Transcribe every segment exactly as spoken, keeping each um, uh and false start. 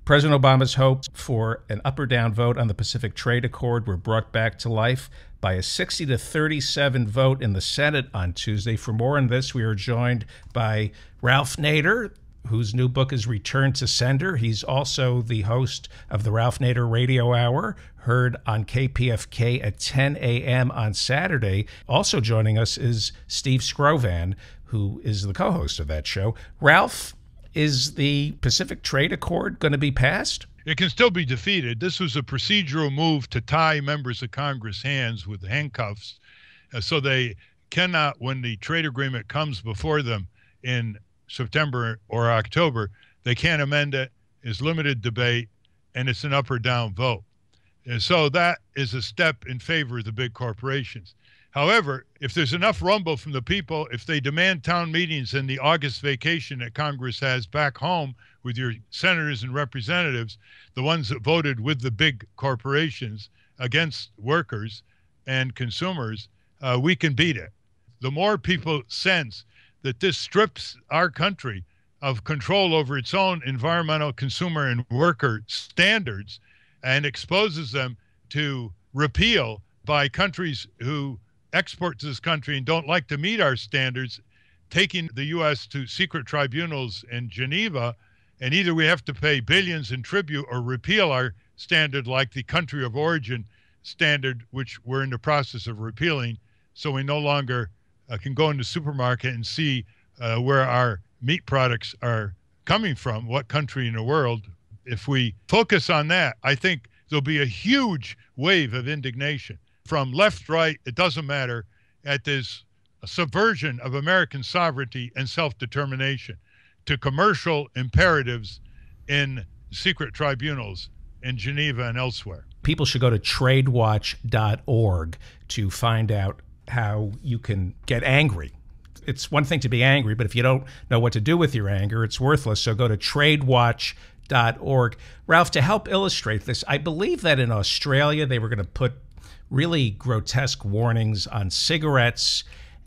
President Obama's hopes for an up or down vote on the Pacific Trade Accord were brought back to life by a sixty to thirty-seven vote in the Senate on Tuesday. For more on this, we are joined by Ralph Nader, whose new book is Return to Sender. He's also the host of the Ralph Nader Radio Hour, heard on K P F K at ten a.m. on Saturday. Also joining us is Steve Scrovan, who is the co-host of that show. Ralph, is the Pacific Trade Accord going to be passed? It can still be defeated. This was a procedural move to tie members of Congress' hands with handcuffs, uh, so they cannot, when the trade agreement comes before them in September or October, they can't amend it. It's limited debate, and it's an up or down vote. And so that is a step in favor of the big corporations. However, if there's enough rumble from the people, if they demand town meetings in the August vacation that Congress has back home with your senators and representatives, the ones that voted with the big corporations against workers and consumers, uh, we can beat it. The more people sense that this strips our country of control over its own environmental, consumer, and worker standards and exposes them to repeal by countries who export to this country and don't like to meet our standards, taking the U S to secret tribunals in Geneva, and either we have to pay billions in tribute or repeal our standard like the country of origin standard, which we're in the process of repealing, so we no longer uh, can go into the supermarket and see uh, where our meat products are coming from, what country in the world. If we focus on that, I think there'll be a huge wave of indignation from left, right, it doesn't matter, at this subversion of American sovereignty and self-determination to commercial imperatives in secret tribunals in Geneva and elsewhere. People should go to trade watch dot org to find out how you can get angry. It's one thing to be angry, but if you don't know what to do with your anger, it's worthless. So go to trade watch dot org. Ralph, to help illustrate this, I believe that in Australia they were going to put really grotesque warnings on cigarettes,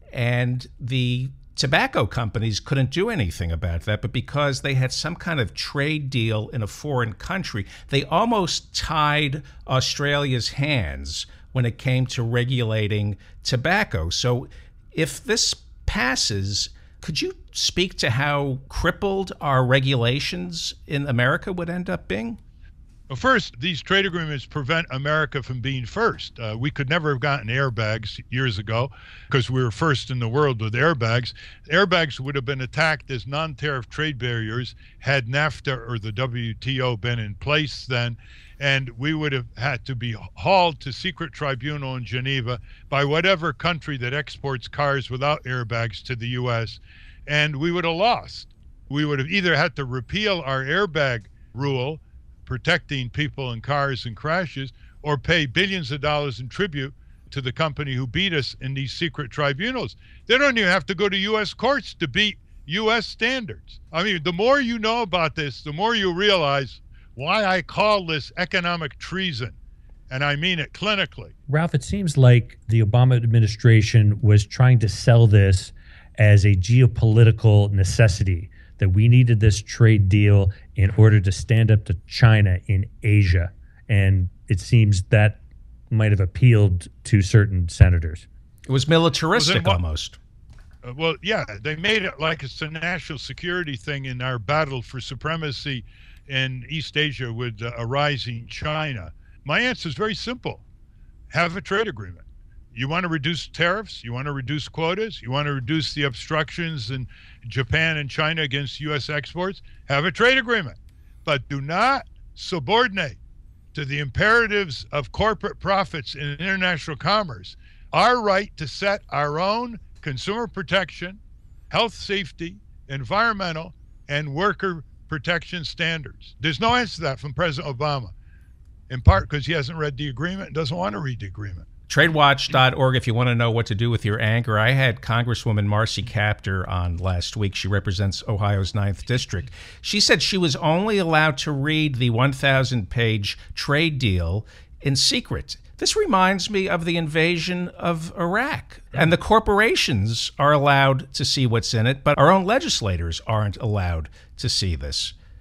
and the tobacco companies couldn't do anything about that. But because they had some kind of trade deal in a foreign country, they almost tied Australia's hands when it came to regulating tobacco. So if this passes, could you speak to how crippled our regulations in America would end up being? Well, first, these trade agreements prevent America from being first. Uh, we could never have gotten airbags years ago because we were first in the world with airbags. Airbags would have been attacked as non-tariff trade barriers had NAFTA or the W T O been in place then, and we would have had to be hauled to secret tribunal in Geneva by whatever country that exports cars without airbags to the U S, and we would have lost. We would have either had to repeal our airbag rule protecting people in cars and crashes, or pay billions of dollars in tribute to the company who beat us in these secret tribunals. They don't even have to go to U S courts to beat U S standards. I mean, the more you know about this, the more you realize why I call this economic treason, and I mean it clinically. Ralph, it seems like the Obama administration was trying to sell this as a geopolitical necessity, that we needed this trade deal in order to stand up to China in Asia. And it seems that might have appealed to certain senators. It was militaristic well, almost. Uh, well, yeah, they made it like it's a national security thing in our battle for supremacy in East Asia with uh, a rising China. My answer is very simple. Have a trade agreement. You want to reduce tariffs? You want to reduce quotas? You want to reduce the obstructions in Japan and China against U S exports? Have a trade agreement. But do not subordinate to the imperatives of corporate profits in international commerce our right to set our own consumer protection, health safety, environmental, and worker protection standards. There's no answer to that from President Obama, in part because he hasn't read the agreement and doesn't want to read the agreement. trade watch dot org if you want to know what to do with your anger. I had Congresswoman Marcy Kaptur on last week. She represents Ohio's ninth District. She said she was only allowed to read the one thousand page trade deal in secret. This reminds me of the invasion of Iraq. And the corporations are allowed to see what's in it, but our own legislators aren't allowed to see this.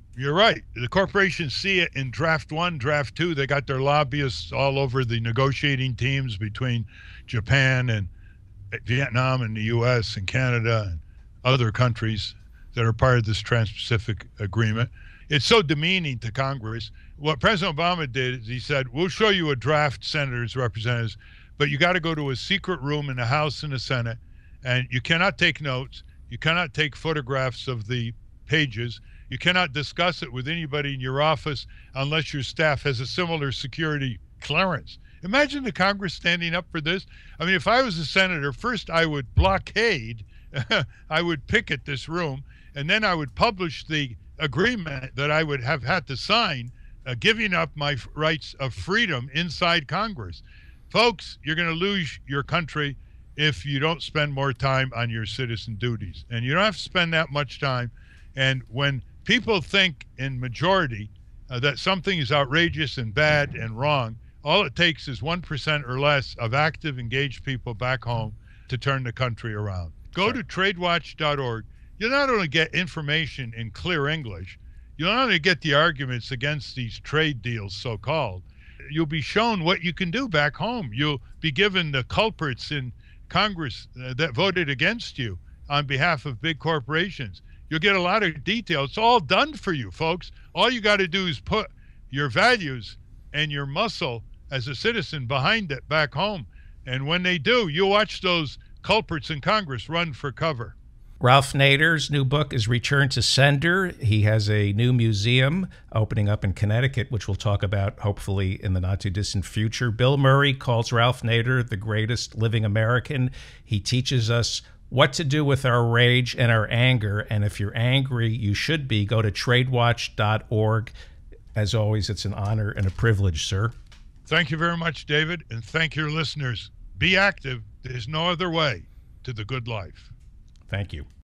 You're right. The corporations see it in draft one, draft two. They got their lobbyists all over the negotiating teams between Japan and Vietnam and the U S and Canada and other countries that are part of this Trans-Pacific Agreement. It's so demeaning to Congress. What President Obama did is he said, we'll show you a draft, senators, representatives, but you got to go to a secret room in the House and the Senate, and you cannot take notes. You cannot take photographs of the pages. You cannot discuss it with anybody in your office unless your staff has a similar security clearance. Imagine the Congress standing up for this. I mean, if I was a senator, first I would blockade, I would picket this room, and then I would publish the agreement that I would have had to sign, uh, giving up my rights of freedom inside Congress. Folks, you're going to lose your country if you don't spend more time on your citizen duties. And you don't have to spend that much time. And when people think in majority uh, that something is outrageous and bad and wrong, all it takes is one percent or less of active, engaged people back home to turn the country around. Go sure. to trade watch dot org. You'll not only get information in clear English, you'll not only get the arguments against these trade deals, so-called, you'll be shown what you can do back home. You'll be given the culprits in Congress uh, that voted against you on behalf of big corporations. You'll get a lot of detail. It's all done for you, folks. All you got to do is put your values and your muscle as a citizen behind it back home. And when they do, you watch those culprits in Congress run for cover. Ralph Nader's new book is Return to Sender. He has a new museum opening up in Connecticut, which we'll talk about hopefully in the not-too-distant future. Bill Murray calls Ralph Nader the greatest living American. He teaches us what to do with our rage and our anger. And if you're angry, you should be. Go to trade watch dot org. As always, it's an honor and a privilege, sir. Thank you very much, David, and thank your listeners. Be active. There's no other way to the good life. Thank you.